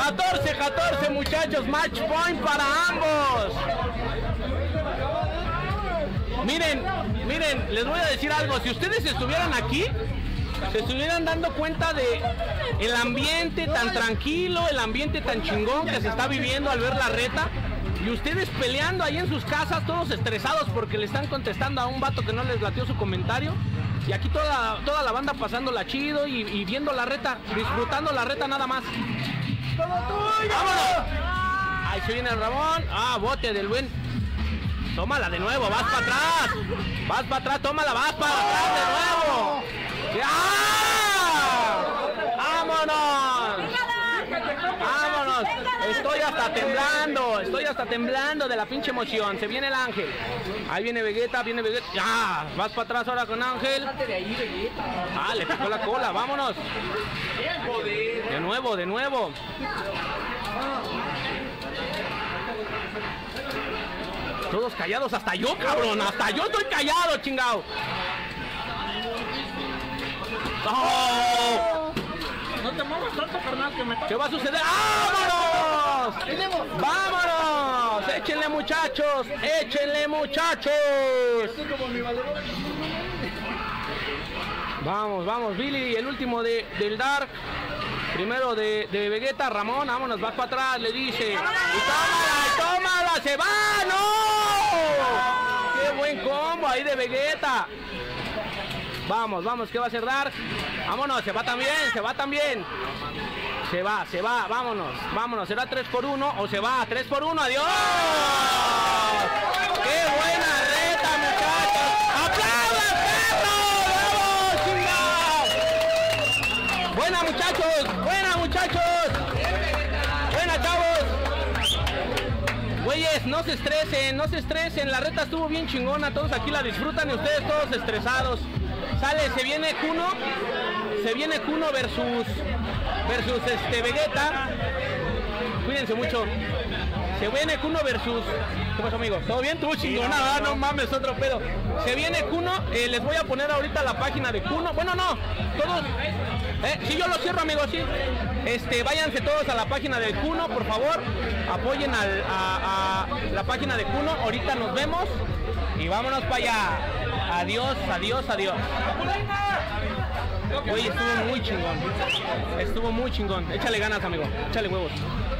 14, muchachos. Match point para ambos. Miren, les voy a decir algo. Si ustedes estuvieran aquí, se estuvieran dando cuenta de el ambiente tan tranquilo, el ambiente tan chingón que se está viviendo al ver la reta. Y ustedes peleando ahí en sus casas, todos estresados porque le están contestando a un vato que no les latió su comentario. Y aquí toda la banda pasándola chido y viendo la reta, disfrutando la reta nada más. ¡Vámonos! Ahí se viene el Ramón. Bote del buen. Tómala de nuevo, vas para atrás. Vas para atrás, tómala, vas para atrás de nuevo. ¡Vámonos! ¡Vámonos! Estoy hasta temblando de la pinche emoción. Se viene el Ángel. Ahí viene Vegeta, ¡Ya! Vas para atrás ahora con Ángel. Le picó la cola, vámonos. De nuevo. Todos callados, hasta yo, cabrón. Hasta yo estoy callado, chingado. ¡Oh! No te muevas tanto, carnal, que me toca. ¿Qué va a suceder? ¡Vámonos! ¡Vámonos! ¡Échenle, muchachos! Vamos, Billy, el último del Dark. Primero de Vegeta, Ramón, vámonos, vas para atrás, le dice. Y tómala, se va, ¡no! ¡Qué buen combo ahí de Vegeta! Vamos, ¿qué va a hacer Dark? Vámonos, se va también. Se va, vámonos, será 3x1 o se va, 3x1, adiós. ¡Qué buena reta, muchachos! ¡Aplaudan, perro! ¡Vamos, chingado! Buena, muchachos, buena, chavos. Güeyes, no se estresen, la reta estuvo bien chingona, todos aquí la disfrutan y ustedes todos estresados. Sale, se viene Kuno versus Vegeta. Cuídense mucho. Se viene Kuno versus... ¿Qué pasó, amigo? ¿Todo bien? ¿Tú chingona? Sí, no mames, otro pedo. Se viene Kuno, les voy a poner ahorita la página de Kuno. Bueno, no, todos... sí, yo lo cierro, amigos, sí. Váyanse todos a la página de Kuno, por favor. Apoyen a la página de Kuno. Ahorita nos vemos y vámonos para allá. Adiós. Oye, estuvo muy chingón. Échale ganas, amigo. Échale huevos.